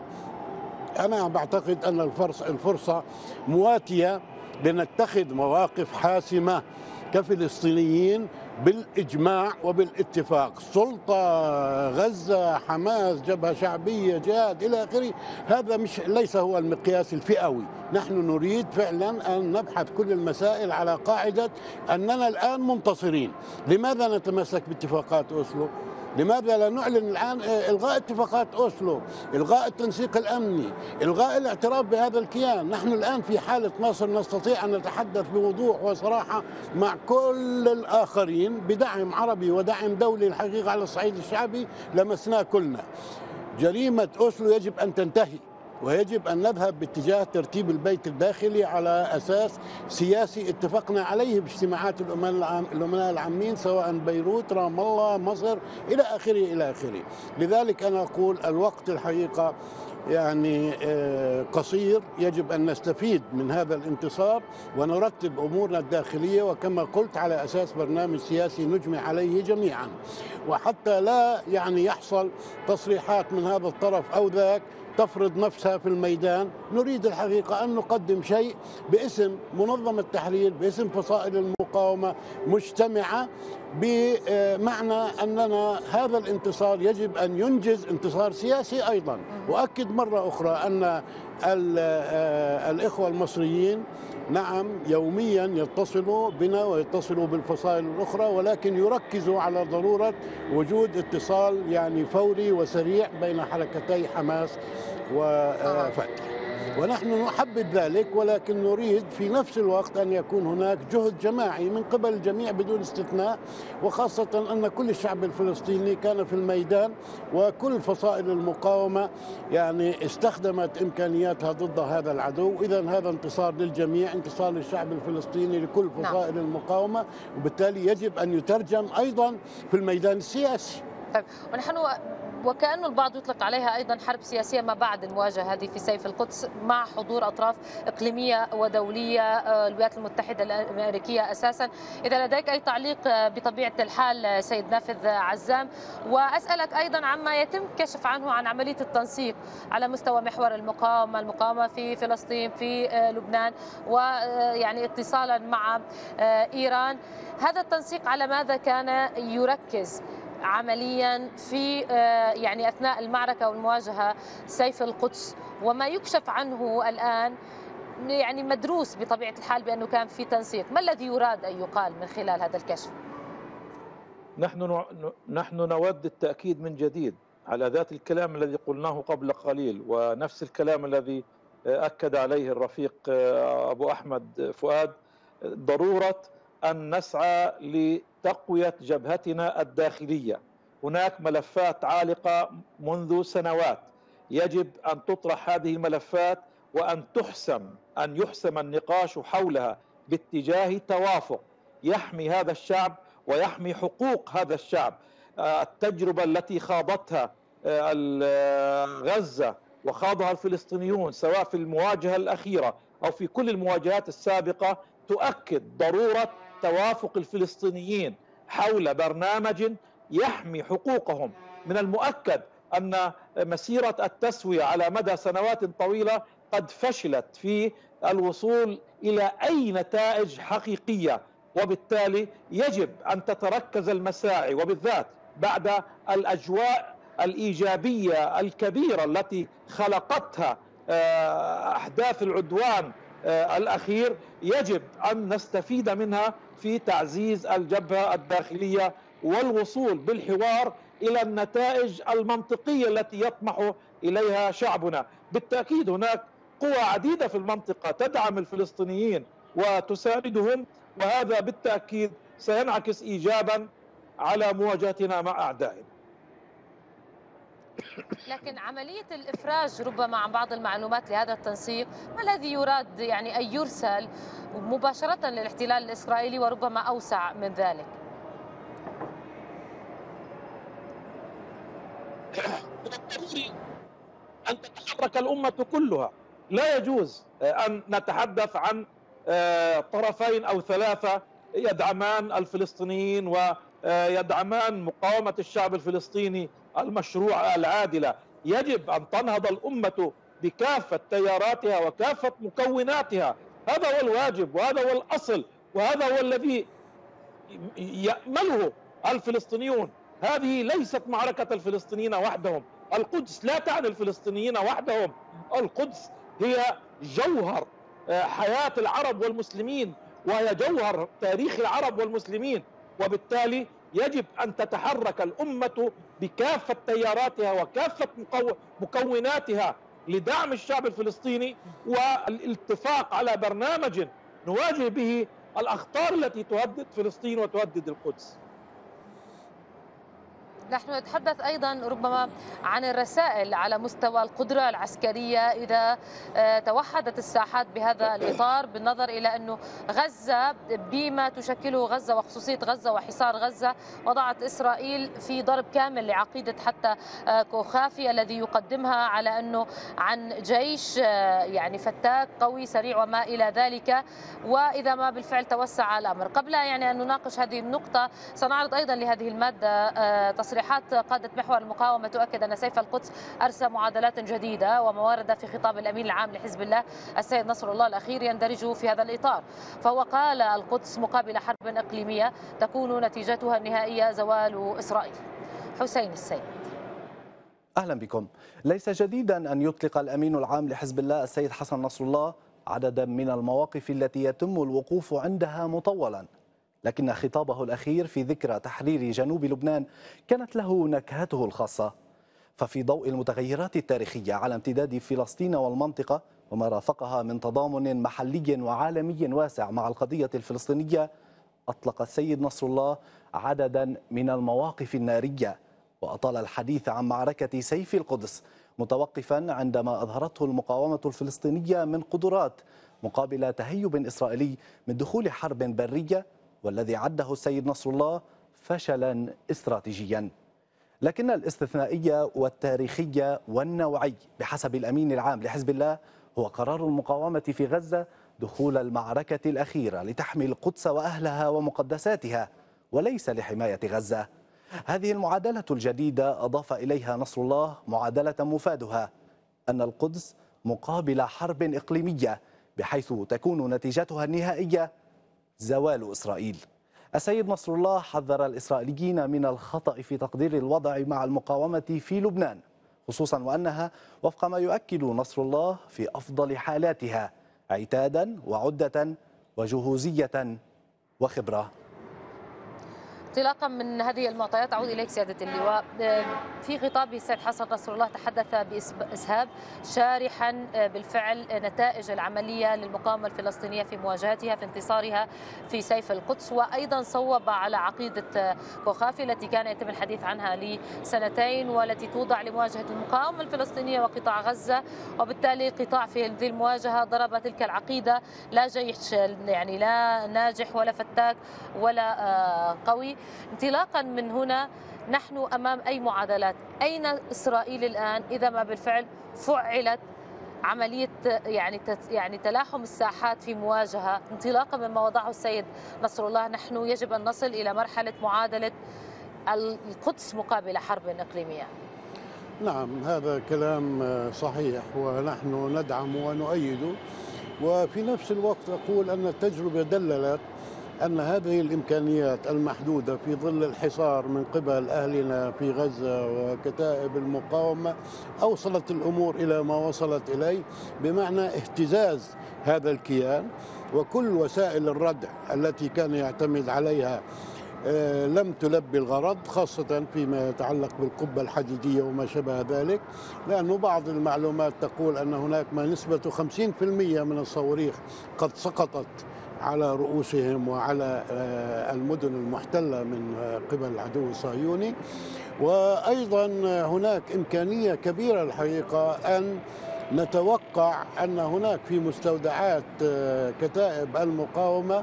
أنا بعتقد أن الفرصة مواتية لنتخذ مواقف حاسمة كفلسطينيين بالإجماع وبالاتفاق. سلطة، غزة، حماس، جبهة شعبية، جهاد إلى آخره، هذا ليس هو المقياس الفئوي. نحن نريد فعلا أن نبحث كل المسائل على قاعدة أننا الآن منتصرين. لماذا نتمسك باتفاقات أوسلو؟ لماذا لا نعلن الآن إلغاء اتفاقات أوسلو، إلغاء التنسيق الأمني، إلغاء الاعتراف بهذا الكيان؟ نحن الآن في حالة نصر نستطيع أن نتحدث بوضوح وصراحة مع كل الآخرين بدعم عربي ودعم دولي الحقيقة على الصعيد الشعبي لمسناه كلنا. جريمة أوسلو يجب أن تنتهي، ويجب أن نذهب باتجاه ترتيب البيت الداخلي على أساس سياسي اتفقنا عليه باجتماعات الأمناء العامين، سواء بيروت، رام الله، مصر، إلى آخره إلى آخره. لذلك أنا أقول الوقت الحقيقة يعني قصير، يجب أن نستفيد من هذا الانتصار ونرتب أمورنا الداخلية، وكما قلت على أساس برنامج سياسي نجمع عليه جميعا، وحتى لا يعني يحصل تصريحات من هذا الطرف أو ذاك تفرض نفسها في الميدان. نريد الحقيقة أن نقدم شيء باسم منظمة التحرير، باسم فصائل المقاومة مجتمعة، بمعنى أننا هذا الانتصار يجب أن ينجز انتصار سياسي أيضا. وأكد مرة أخرى أن الإخوة المصريين نعم يوميا يتصلوا بنا ويتصلوا بالفصائل الأخرى، ولكن يركزوا على ضرورة وجود اتصال يعني فوري وسريع بين حركتي حماس وفتح، ونحن نحبذ ذلك، ولكن نريد في نفس الوقت أن يكون هناك جهد جماعي من قبل الجميع بدون استثناء، وخاصة أن كل الشعب الفلسطيني كان في الميدان، وكل فصائل المقاومة يعني استخدمت إمكانياتها ضد هذا العدو. إذا هذا انتصار للجميع، انتصار للشعب الفلسطيني لكل فصائل المقاومة، وبالتالي يجب أن يترجم أيضا في الميدان السياسي. طيب، ونحن وكأنه البعض يطلق عليها أيضا حرب سياسية ما بعد المواجهة هذه في سيف القدس مع حضور أطراف إقليمية ودولية، الولايات المتحدة الأمريكية أساسا. إذا لديك أي تعليق بطبيعة الحال سيد نافذ عزام، وأسألك أيضا عما يتم كشف عنه عن عملية التنسيق على مستوى محور المقاومة في فلسطين، في لبنان، ويعني اتصالا مع إيران. هذا التنسيق على ماذا كان يركز عمليا في يعني أثناء المعركة والمواجهة سيف القدس، وما يكشف عنه الآن يعني مدروس بطبيعة الحال بأنه كان في تنسيق. ما الذي يراد أن يقال من خلال هذا الكشف؟ نحن نود التأكيد من جديد على ذات الكلام الذي قلناه قبل قليل، ونفس الكلام الذي أكد عليه الرفيق أبو أحمد فؤاد، ضرورة أن نسعى لتقوية جبهتنا الداخلية. هناك ملفات عالقة منذ سنوات، يجب أن تطرح هذه الملفات وأن يحسم النقاش حولها باتجاه توافق يحمي هذا الشعب ويحمي حقوق هذا الشعب. التجربة التي خاضتها غزة وخاضها الفلسطينيون سواء في المواجهة الأخيرة أو في كل المواجهات السابقة تؤكد ضرورة توافق الفلسطينيين حول برنامج يحمي حقوقهم. من المؤكد أن مسيرة التسوية على مدى سنوات طويلة قد فشلت في الوصول إلى أي نتائج حقيقية، وبالتالي يجب أن تتركز المساعي، وبالذات بعد الأجواء الإيجابية الكبيرة التي خلقتها أحداث العدوان الأخير، يجب أن نستفيد منها في تعزيز الجبهة الداخلية والوصول بالحوار إلى النتائج المنطقية التي يطمح إليها شعبنا. بالتأكيد هناك قوى عديدة في المنطقة تدعم الفلسطينيين وتساندهم، وهذا بالتأكيد سينعكس إيجابا على مواجهتنا مع أعدائنا. لكن عملية الإفراج ربما عن بعض المعلومات لهذا التنسيق، ما الذي يراد يعني أن يرسل مباشرة للاحتلال الإسرائيلي وربما أوسع من ذلك؟ من الضروري أن تتحرك الأمة كلها. لا يجوز أن نتحدث عن طرفين أو ثلاثة يدعمان الفلسطينيين ويدعمان مقاومة الشعب الفلسطيني المشروع العادلة. يجب أن تنهض الأمة بكافة تياراتها وكافة مكوناتها. هذا هو الواجب وهذا هو الأصل وهذا هو الذي يأمله الفلسطينيون. هذه ليست معركة الفلسطينيين وحدهم، القدس لا تعني الفلسطينيين وحدهم، القدس هي جوهر حياة العرب والمسلمين وهي جوهر تاريخ العرب والمسلمين، وبالتالي يجب أن تتحرك الأمة بكافة تياراتها وكافة مكوناتها لدعم الشعب الفلسطيني والاتفاق على برنامج نواجه به الأخطار التي تهدد فلسطين وتهدد القدس. نحن نتحدث أيضا ربما عن الرسائل على مستوى القدرة العسكرية إذا توحدت الساحات بهذا الإطار، بالنظر إلى أنه غزة بما تشكله غزة وخصوصية غزة وحصار غزة وضعت إسرائيل في ضرب كامل لعقيدة حتى كوخافي الذي يقدمها على أنه عن جيش يعني فتاك قوي سريع وما إلى ذلك، وإذا ما بالفعل توسع الأمر. قبل يعني أن نناقش هذه النقطة سنعرض أيضا لهذه المادة تصريحات قادة محور المقاومة تؤكد أن سيف القدس أرسى معادلات جديدة وما ورد في خطاب الأمين العام لحزب الله السيد نصر الله الأخير يندرج في هذا الإطار. فهو قال القدس مقابل حرب إقليمية تكون نتيجتها النهائية زوال إسرائيل. حسين السيد. أهلا بكم. ليس جديدا أن يطلق الأمين العام لحزب الله السيد حسن نصر الله عددا من المواقف التي يتم الوقوف عندها مطولا، لكن خطابه الأخير في ذكرى تحرير جنوب لبنان كانت له نكهته الخاصة. ففي ضوء المتغيرات التاريخية على امتداد فلسطين والمنطقة وما رافقها من تضامن محلي وعالمي واسع مع القضية الفلسطينية، أطلق السيد نصر الله عددا من المواقف النارية وأطال الحديث عن معركة سيف القدس، متوقفا عندما أظهرته المقاومة الفلسطينية من قدرات مقابل تهيب إسرائيلي من دخول حرب برية، والذي عده السيد نصر الله فشلا استراتيجيا. لكن الاستثنائية والتاريخية والنوعي بحسب الأمين العام لحزب الله هو قرار المقاومة في غزة دخول المعركة الأخيرة لتحمي القدس وأهلها ومقدساتها وليس لحماية غزة. هذه المعادلة الجديدة أضاف إليها نصر الله معادلة مفادها أن القدس مقابل حرب إقليمية بحيث تكون نتيجتها النهائية زوال إسرائيل. السيد نصر الله حذر الإسرائيليين من الخطأ في تقدير الوضع مع المقاومة في لبنان، خصوصا وأنها وفق ما يؤكد نصر الله في أفضل حالاتها عتادا وعدة وجهوزية وخبرة. انطلاقا من هذه المعطيات أعود إليك سيادة اللواء. في خطابه السيد حسن نصر الله تحدث بإسهاب شارحا بالفعل نتائج العملية للمقاومة الفلسطينية في مواجهتها في انتصارها في سيف القدس، وأيضا صوب على عقيدة كوخافي التي كان يتم الحديث عنها لسنتين والتي توضع لمواجهة المقاومة الفلسطينية وقطاع غزة، وبالتالي قطاع في هذه المواجهة ضرب تلك العقيدة لا جيش يعني لا ناجح ولا فتاك ولا قوي. انطلاقا من هنا نحن أمام أي معادلات؟ أين إسرائيل الآن إذا ما بالفعل فعلت عملية يعني تلاحم الساحات في مواجهة؟ انطلاقا مما وضعه السيد نصر الله نحن يجب أن نصل إلى مرحلة معادلة القدس مقابل حرب إقليمية. نعم، هذا كلام صحيح ونحن ندعم ونؤيده، وفي نفس الوقت أقول أن التجربة دللت أن هذه الإمكانيات المحدودة في ظل الحصار من قبل أهلنا في غزة وكتائب المقاومة أوصلت الأمور إلى ما وصلت إليه، بمعنى اهتزاز هذا الكيان، وكل وسائل الردع التي كان يعتمد عليها لم تلبي الغرض، خاصة فيما يتعلق بالقبة الحديدية وما شابه ذلك، لأنه بعض المعلومات تقول أن هناك ما نسبة 50% من الصواريخ قد سقطت على رؤوسهم وعلى المدن المحتلة من قبل العدو الصهيوني. وأيضا هناك إمكانية كبيرة الحقيقة أن نتوقع أن هناك في مستودعات كتائب المقاومة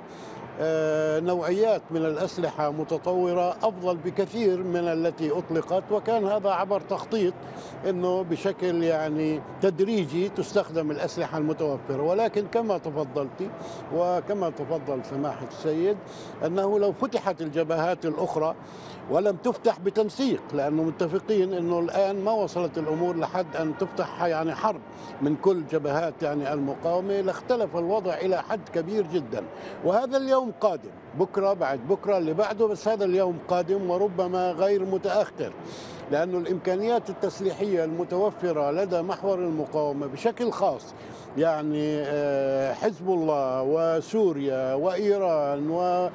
نوعيات من الأسلحة متطورة أفضل بكثير من التي أطلقت، وكان هذا عبر تخطيط أنه بشكل يعني تدريجي تستخدم الأسلحة المتوفرة. ولكن كما تفضلت وكما تفضل سماحة السيد أنه لو فتحت الجبهات الأخرى ولم تفتح بتنسيق، لأنه متفقين أنه الآن ما وصلت الأمور لحد أن تفتح يعني حرب من كل جبهات يعني المقاومة، لاختلف الوضع إلى حد كبير جدا. وهذا اليوم قادم، بكرة بعد بكرة اللي بعده، بس هذا اليوم قادم وربما غير متأخر، لأن الإمكانيات التسليحية المتوفرة لدى محور المقاومة بشكل خاص يعني حزب الله وسوريا وإيران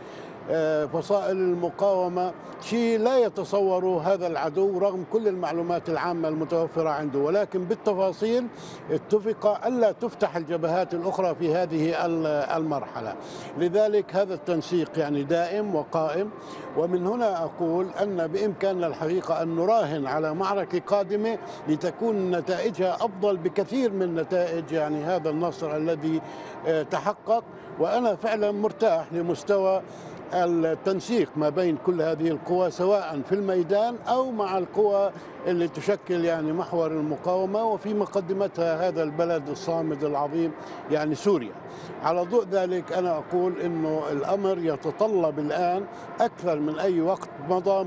وفصائل المقاومة شيء لا يتصوره هذا العدو رغم كل المعلومات العامة المتوفرة عنده. ولكن بالتفاصيل اتفق ألا تفتح الجبهات الأخرى في هذه المرحلة، لذلك هذا التنسيق يعني دائم وقائم. ومن هنا أقول أن بإمكاننا الحقيقة أن نراهن على معركة قادمة لتكون نتائجها أفضل بكثير من نتائج يعني هذا النصر الذي تحقق. وأنا فعلا مرتاح لمستوى التنسيق ما بين كل هذه القوى سواء في الميدان أو مع القوى اللي تشكل يعني محور المقاومة، وفي مقدمتها هذا البلد الصامد العظيم يعني سوريا. على ضوء ذلك أنا أقول إنه الأمر يتطلب الآن أكثر من أي وقت مضى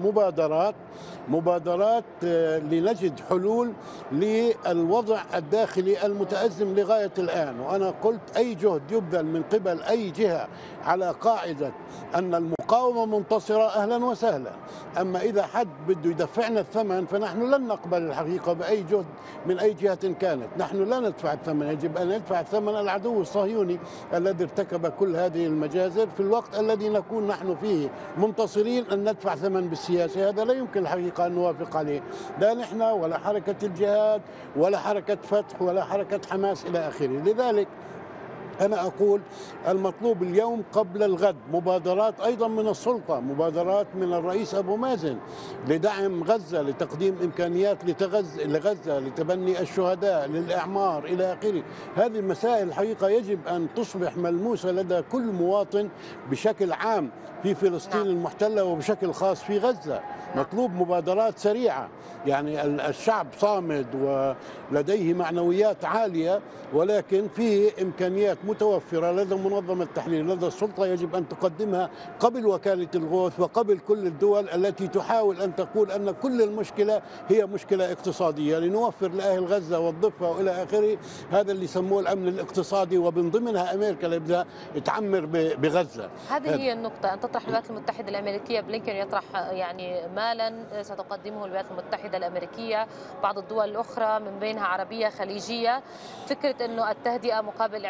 مبادرات لنجد حلول للوضع الداخلي المتأزم لغاية الآن. وأنا قلت أي جهد يبذل من قبل أي جهة على قاعدة أن المقاومة منتصرة أهلا وسهلا، أما إذا حد بده يدفعنا الثمن فنحن لن نقبل الحقيقة بأي جهد من أي جهة كانت. نحن لا ندفع الثمن، يجب أن ندفع ثمن العدو الصهيوني الذي ارتكب كل هذه المجازر في الوقت الذي نكون نحن فيه منتصرين. أن ندفع ثمن بالسياسة هذا لا يمكن الحقيقة أن نوافق عليه، لا نحن ولا حركة الجهاد ولا حركة فتح ولا حركة حماس إلى آخره. لذلك أنا أقول المطلوب اليوم قبل الغد مبادرات أيضا من السلطة، مبادرات من الرئيس أبو مازن لدعم غزة، لتقديم إمكانيات لغزة، لتبني الشهداء، للإعمار إلى آخره. هذه المسائل الحقيقة يجب أن تصبح ملموسة لدى كل مواطن بشكل عام في فلسطين المحتلة وبشكل خاص في غزة. مطلوب مبادرات سريعة، يعني الشعب صامد ولديه معنويات عالية، ولكن فيه إمكانيات متوفرة لدى منظمة التحرير، لدى السلطة يجب أن تقدمها قبل وكالة الغوث وقبل كل الدول التي تحاول أن تقول أن كل المشكلة هي مشكلة اقتصادية لنوفر لأهل غزة والضفة وإلى آخره. هذا اللي يسموه الأمن الاقتصادي، ومن ضمنها أمريكا اللي بدها تعمر بغزة. هذه هي النقطة، أن تطرح الولايات المتحدة الأمريكية، بلينكن يطرح يعني مالا ستقدمه الولايات المتحدة الأمريكية، بعض الدول الأخرى من بينها عربية خليجية، فكرة أنه التهدئة مقابل إعادة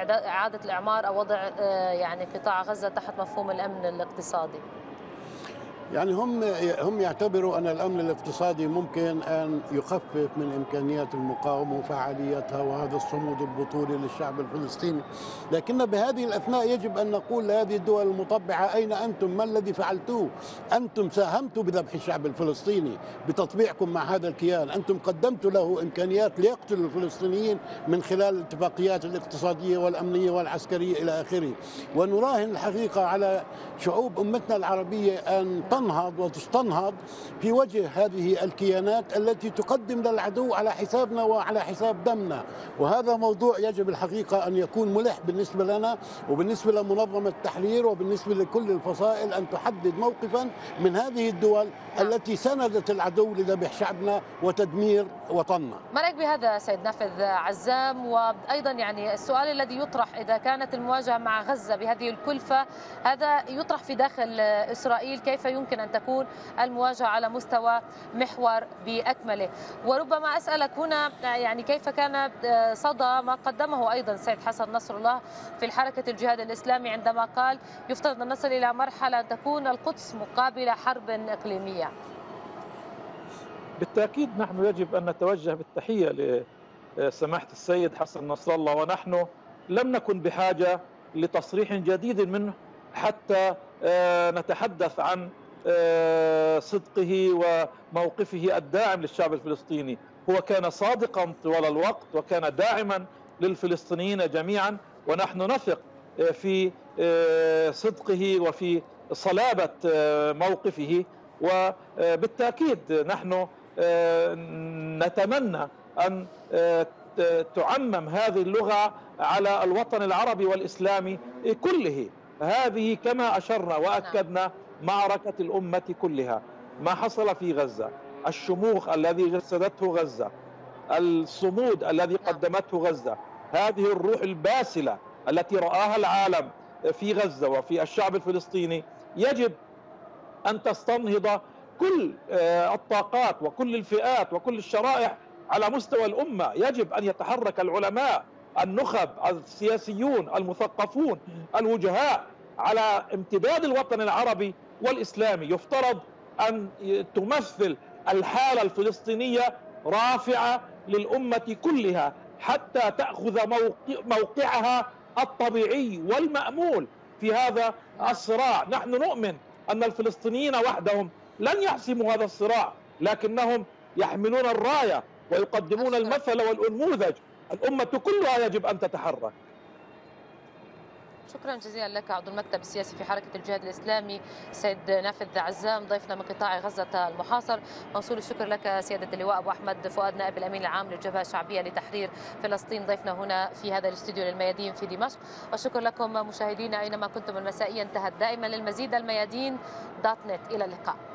إعادة الإعمار أو وضع يعني قطاع غزة تحت مفهوم الأمن الاقتصادي؟ يعني هم يعتبروا أن الأمن الاقتصادي ممكن أن يخفف من إمكانيات المقاومة وفعاليتها وهذا الصمود البطولي للشعب الفلسطيني، لكن بهذه الأثناء يجب أن نقول لهذه الدول المطبعة أين أنتم؟ ما الذي فعلتوه؟ أنتم ساهمتوا بذبح الشعب الفلسطيني بتطبيعكم مع هذا الكيان، أنتم قدمتوا له إمكانيات ليقتلوا الفلسطينيين من خلال الاتفاقيات الاقتصادية والأمنية والعسكرية إلى آخره. ونراهن الحقيقة على شعوب أمتنا العربية أن تنهض وتستنهض في وجه هذه الكيانات التي تقدم للعدو على حسابنا وعلى حساب دمنا، وهذا موضوع يجب الحقيقة أن يكون ملح بالنسبة لنا وبالنسبة لمنظمة التحرير وبالنسبة لكل الفصائل أن تحدد موقفا من هذه الدول التي سندت العدو لذبح شعبنا وتدمير وطننا. ما رأيك بهذا سيد نافذ عزام؟ وأيضا يعني السؤال الذي يطرح إذا كانت المواجهة مع غزة بهذه الكلفة، هذا يطرح في داخل إسرائيل، كيف يمكن أن تكون المواجهة على مستوى محور بأكمله؟ وربما أسألك هنا يعني كيف كان صدى ما قدمه أيضا السيد حسن نصر الله في الحركة الجهاد الإسلامي عندما قال يفترض أن نصل إلى مرحلة أن تكون القدس مقابل حرب إقليمية. بالتأكيد نحن يجب أن نتوجه بالتحية لسماحة السيد حسن نصر الله، ونحن لم نكن بحاجة لتصريح جديد منه حتى نتحدث عن صدقه وموقفه الداعم للشعب الفلسطيني. هو كان صادقا طوال الوقت وكان داعما للفلسطينيين جميعا، ونحن نثق في صدقه وفي صلابة موقفه. وبالتأكيد نحن نتمنى أن تعمم هذه اللغة على الوطن العربي والإسلامي كله. هذه كما أشرنا وأكدنا معركة الأمة كلها، ما حصل في غزة، الشموخ الذي جسدته غزة، الصمود الذي قدمته غزة، هذه الروح الباسلة التي رآها العالم في غزة وفي الشعب الفلسطيني، يجب أن تستنهض كل الطاقات وكل الفئات وكل الشرائح على مستوى الأمة. يجب أن يتحرك العلماء، النخب، السياسيون، المثقفون، الوجهاء على امتداد الوطن العربي والإسلامي. يفترض أن تمثل الحالة الفلسطينية رافعة للأمة كلها حتى تأخذ موقعها الطبيعي والمأمول في هذا الصراع. نحن نؤمن أن الفلسطينيين وحدهم لن يحسموا هذا الصراع، لكنهم يحملون الراية ويقدمون المثل والأنموذج. الأمة كلها يجب أن تتحرك. شكرا جزيلا لك عضو المكتب السياسي في حركة الجهاد الإسلامي سيد نافذ عزام، ضيفنا من قطاع غزة المحاصر. موصول الشكر لك سيادة اللواء أبو أحمد فؤاد نائب الأمين العام للجبهة الشعبية لتحرير فلسطين، ضيفنا هنا في هذا الاستوديو للميادين في دمشق. والشكر لكم مشاهدينا أينما كنتم المسائية. انتهت دائما للمزيد الميادين.net. إلى اللقاء.